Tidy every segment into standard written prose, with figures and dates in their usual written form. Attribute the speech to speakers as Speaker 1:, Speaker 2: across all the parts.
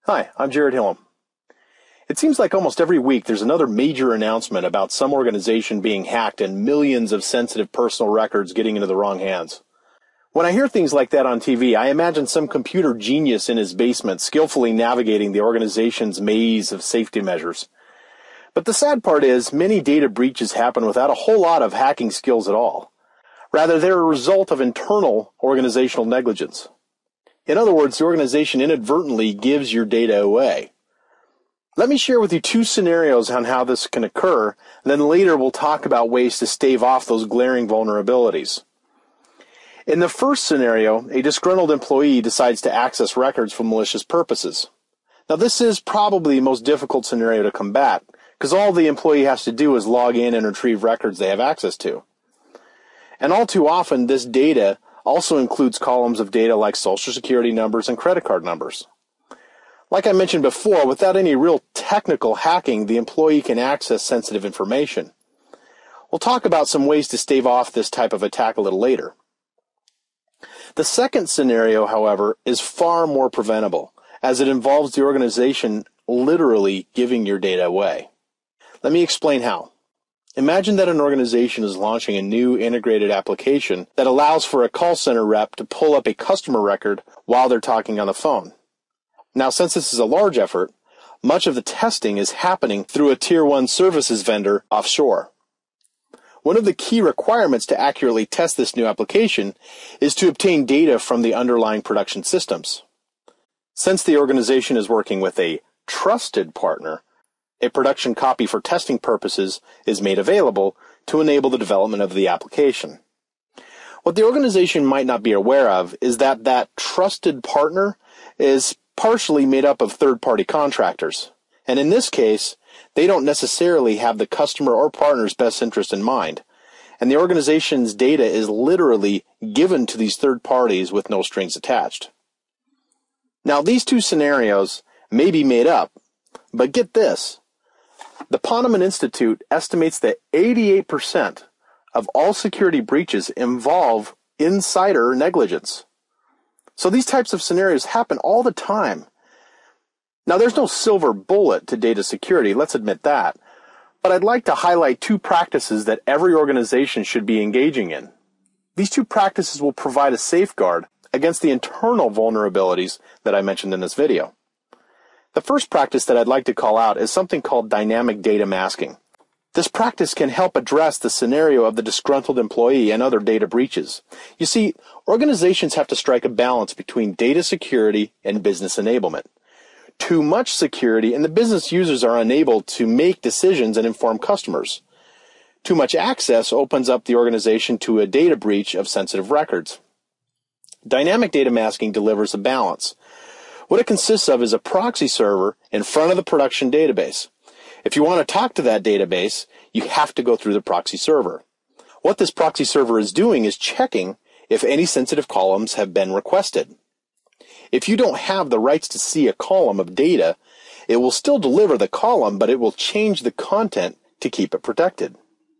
Speaker 1: Hi, I'm Jared Hillam. It seems like almost every week there's another major announcement about some organization being hacked and millions of sensitive personal records getting into the wrong hands. When I hear things like that on TV, I imagine some computer genius in his basement skillfully navigating the organization's maze of safety measures. But the sad part is, many data breaches happen without a whole lot of hacking skills at all. Rather, they're a result of internal organizational negligence. In other words, the organization inadvertently gives your data away. Let me share with you two scenarios on how this can occur, and then later we'll talk about ways to stave off those glaring vulnerabilities. In the first scenario, a disgruntled employee decides to access records for malicious purposes. Now, this is probably the most difficult scenario to combat, because all the employee has to do is log in and retrieve records they have access to. And all too often, this data also includes columns of data like social security numbers and credit card numbers. Like I mentioned before, without any real technical hacking, the employee can access sensitive information. We'll talk about some ways to stave off this type of attack a little later. The second scenario, however, is far more preventable, as it involves the organization literally giving your data away. Let me explain how. Imagine that an organization is launching a new integrated application that allows for a call center rep to pull up a customer record while they're talking on the phone. Now, since this is a large effort, much of the testing is happening through a Tier 1 services vendor offshore. One of the key requirements to accurately test this new application is to obtain data from the underlying production systems. Since the organization is working with a trusted partner, a production copy for testing purposes is made available to enable the development of the application. What the organization might not be aware of is that that trusted partner is partially made up of third-party contractors. And in this case, they don't necessarily have the customer or partner's best interest in mind. And the organization's data is literally given to these third parties with no strings attached. Now, these two scenarios may be made up, but get this. The Ponemon Institute estimates that 88% of all security breaches involve insider negligence. So these types of scenarios happen all the time. Now, there's no silver bullet to data security, let's admit that. But I'd like to highlight two practices that every organization should be engaging in. These two practices will provide a safeguard against the internal vulnerabilities that I mentioned in this video. The first practice that I'd like to call out is something called dynamic data masking. This practice can help address the scenario of the disgruntled employee and other data breaches. You see, organizations have to strike a balance between data security and business enablement. Too much security and the business users are unable to make decisions and inform customers. Too much access opens up the organization to a data breach of sensitive records. Dynamic data masking delivers a balance. What it consists of is a proxy server in front of the production database. If you want to talk to that database, you have to go through the proxy server. What this proxy server is doing is checking if any sensitive columns have been requested. If you don't have the rights to see a column of data, it will still deliver the column, but it will change the content to keep it protected.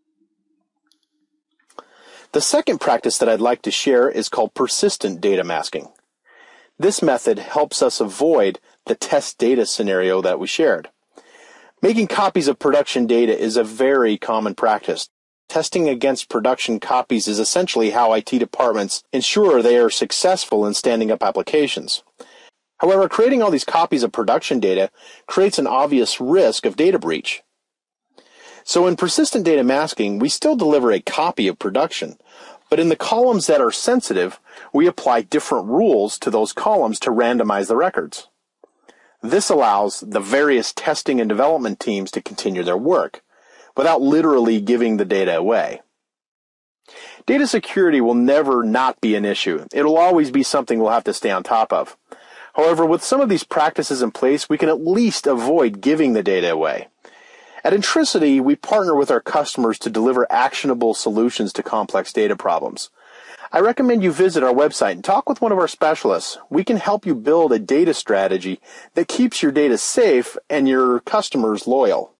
Speaker 1: The second practice that I'd like to share is called persistent data masking. This method helps us avoid the test data scenario that we shared. Making copies of production data is a very common practice. Testing against production copies is essentially how IT departments ensure they are successful in standing up applications. However, creating all these copies of production data creates an obvious risk of data breach. So in persistent data masking, we still deliver a copy of production, but in the columns that are sensitive, we apply different rules to those columns to randomize the records. This allows the various testing and development teams to continue their work without literally giving the data away. Data security will never not be an issue. It'll always be something we'll have to stay on top of. However, with some of these practices in place, we can at least avoid giving the data away. At Intricity, we partner with our customers to deliver actionable solutions to complex data problems. I recommend you visit our website and talk with one of our specialists. We can help you build a data strategy that keeps your data safe and your customers loyal.